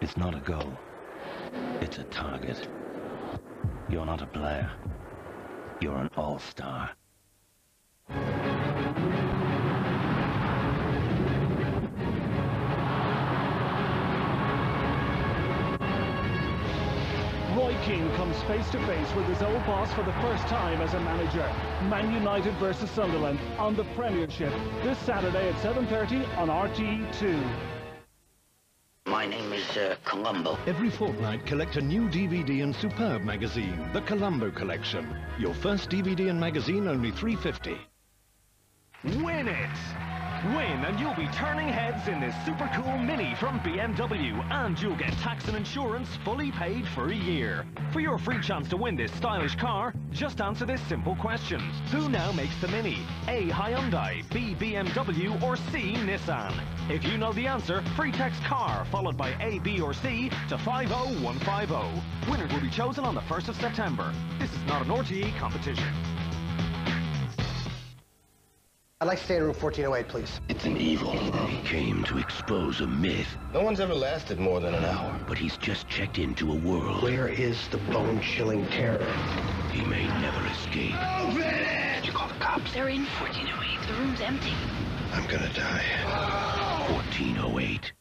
It's not a goal. It's a target. You're not a player. You're an all-star. Roy Keane comes face to face with his old boss for the first time as a manager. Man United versus Sunderland on the Premiership this Saturday at 7:30 on RTE2. My name is Columbo. Every fortnight, collect a new DVD and Superb magazine, the Columbo Collection. Your first DVD and magazine, only $3.50. Win it! Win and you'll be turning heads in this super cool Mini from BMW, and you'll get tax and insurance fully paid for a year. For your free chance to win this stylish car, just answer this simple question. Who now makes the Mini? A. Hyundai, B. BMW, or C. Nissan? If you know the answer, free text car followed by A, B, or C to 50150. Winner will be chosen on the 1st of September. This is not an RTE competition. I'd like to stay in room 1408, please. It's an evil. He came to expose a myth. No one's ever lasted more than an hour. But he's just checked into a world. Where is the bone-chilling terror? He may never escape. Open it! You call the cops. They're in 1408. The room's empty. I'm gonna die. 1408.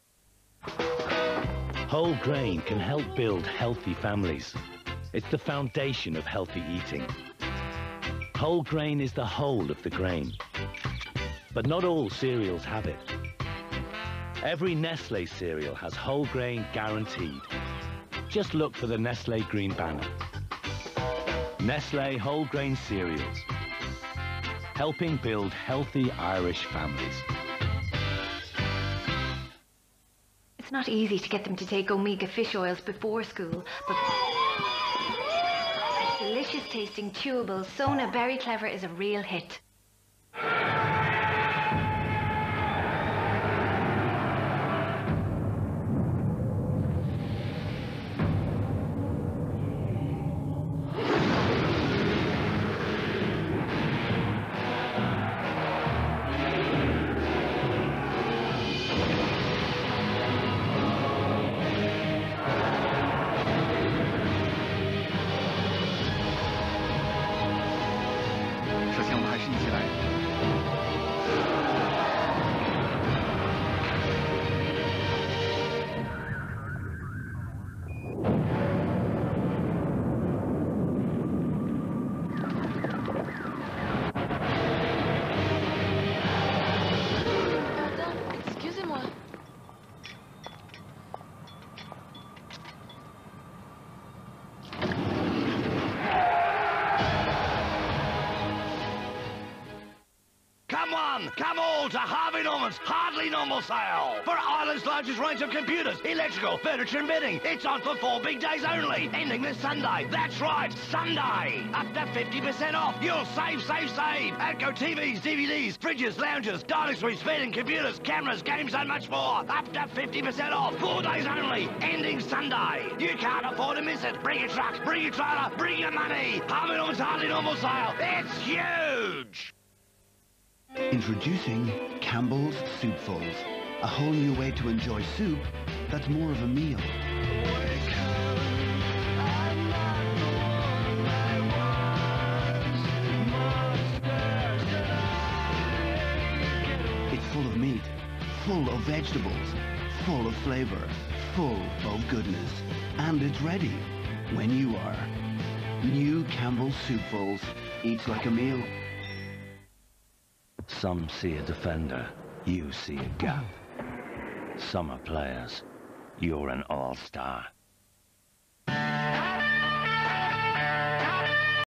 Whole grain can help build healthy families. It's the foundation of healthy eating. Whole grain is the whole of the grain. But not all cereals have it. Every Nestle cereal has whole grain guaranteed. Just look for the Nestle green banner. Nestle whole grain cereals, helping build healthy Irish families. It's not easy to get them to take omega fish oils before school, but delicious tasting chewable Sona Berry Clever is a real hit. Come all to Harvey Norman's Hardly Normal sale. For Ireland's largest range of computers, electrical, furniture and bedding. It's on for 4 big days only, ending this Sunday. That's right, Sunday. Up to 50% off. You'll save, save, save. Atco TVs, DVDs, fridges, lounges, dining suites, bedding, computers, cameras, games and much more. Up to 50% off. 4 days only, ending Sunday. You can't afford to miss it. Bring your truck, bring your trailer, bring your money. Harvey Norman's Hardly Normal sale. It's huge. Introducing Campbell's Soupfuls, a whole new way to enjoy soup that's more of a meal. It's full of meat, full of vegetables, full of flavor, full of goodness. And it's ready when you are. New Campbell's Soupfuls. Eats like a meal. Some see a defender, you see a gap. Some are players, you're an all-star.